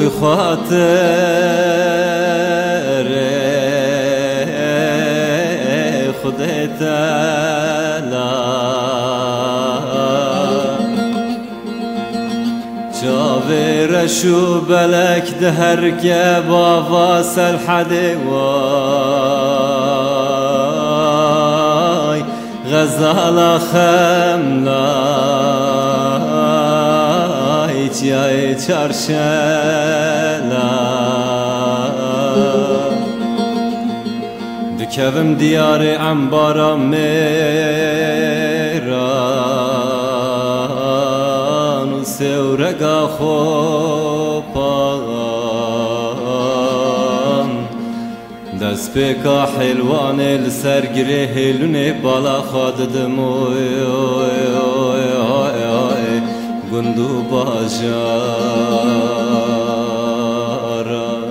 خوی خاطر خودت رشو بلك دهرك بابا سلحدي واي غزالة خملاي جاي چارشلا دكبم ديار عنبارا ميران وسورقا خوبان دست بكا حلوان لسر گره هلونه بالا خاددم گندو باجارا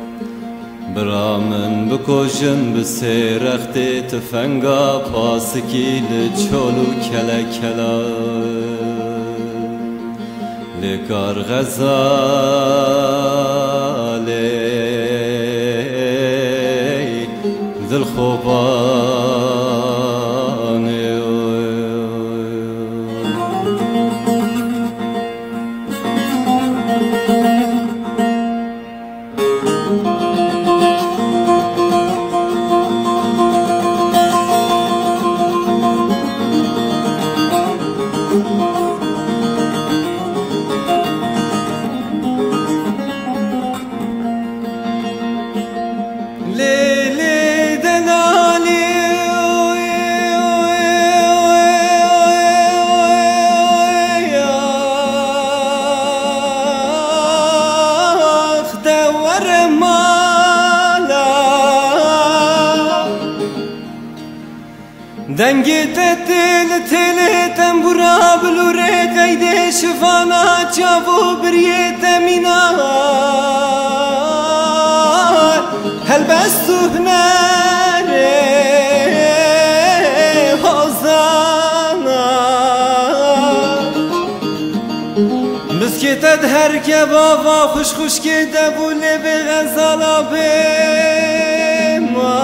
برامن بکشن بسیرخت تفنگا پاسکی لچولو کلا کلا لکار غزاله دل خوبانه دنگی تل تنبورا بلوره قیده شفانا چاوو بریه تمینا هل بستو هنره حوزانا بسکتت هر که بابا خوش خوش که دبوله به غزالا بما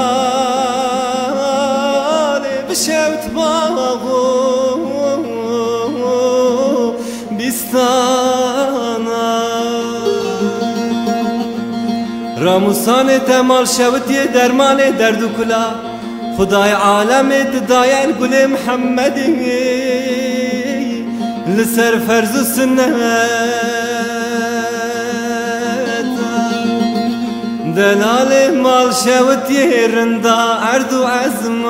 بشوت باغو بیستانا راموسان تمال شوتی درمان درد و کلا خدای عالم ددای الگل محمدی لسر فرز و سنت دلال مال شوتی رندا عرض و عزم